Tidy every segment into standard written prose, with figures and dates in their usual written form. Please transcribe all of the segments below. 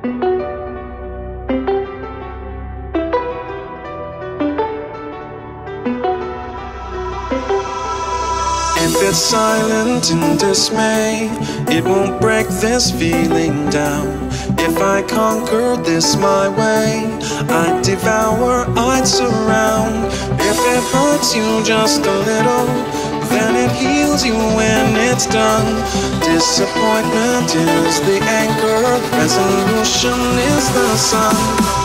If it's silent in dismay, it won't break this feeling down. If I conquer this my way, I'd devour, I'd surround. If it hurts you just a little, then it heals you when it's done. Disappointment is the anchor, resolution is the sun.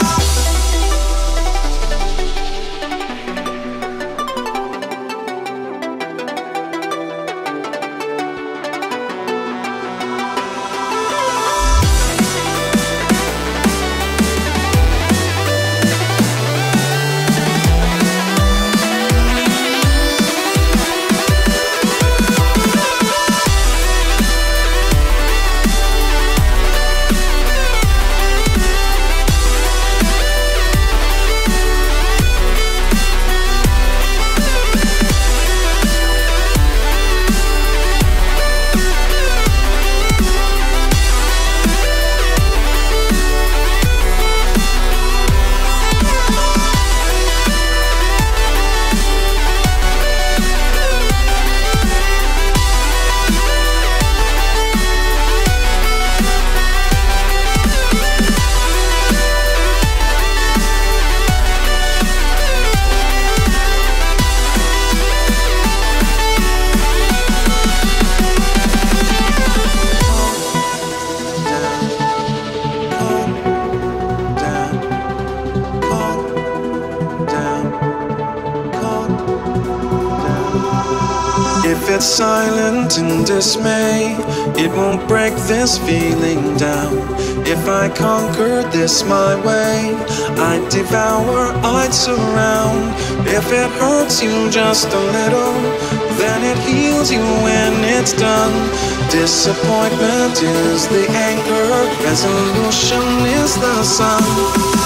If it's silent in dismay, it won't break this feeling down. If I conquer this my way, I'd devour, I'd surround. If it hurts you just a little, then it heals you when it's done. Disappointment is the anchor, resolution is the sun.